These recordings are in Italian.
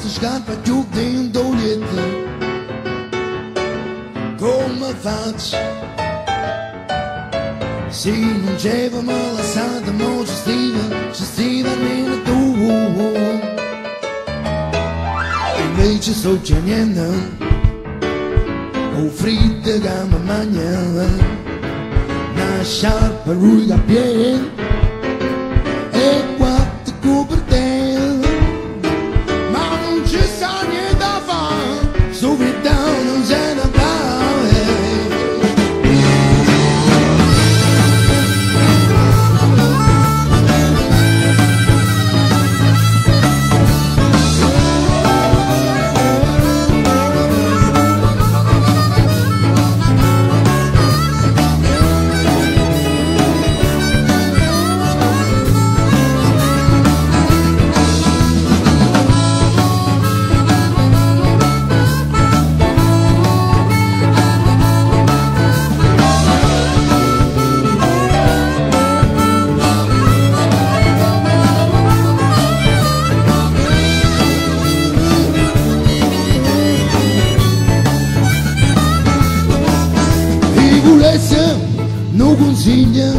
scarpa giù dentro niente. Come faccio? Se non c'era mai lasciato, ma ci stiva almeno tu. Invece sto niente, ho fritto che mi mangia, una sciarpa ruga a piedi e quattro copertelle, ma non ci sta niente da fare, subito non se ne va. Non consiglia,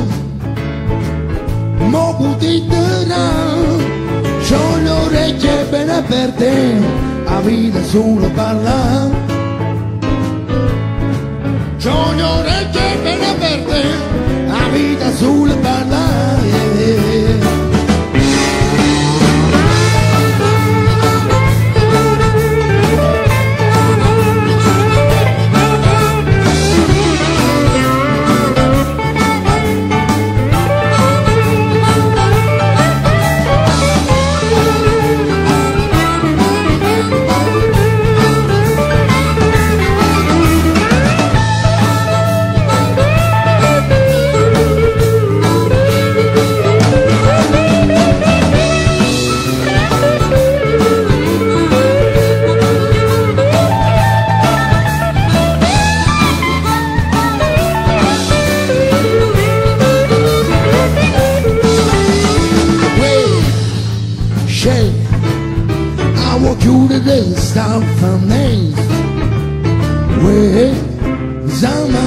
ma potete c'ho le orecchie ben aperte, la vita solo parla. C'ho le orecchie ben aperte, la vita solo parla. I want you to just stop from me. Uè, zama,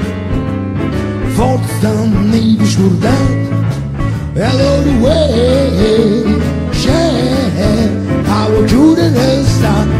forza mi discordato. E allora uè, I want you to just stop.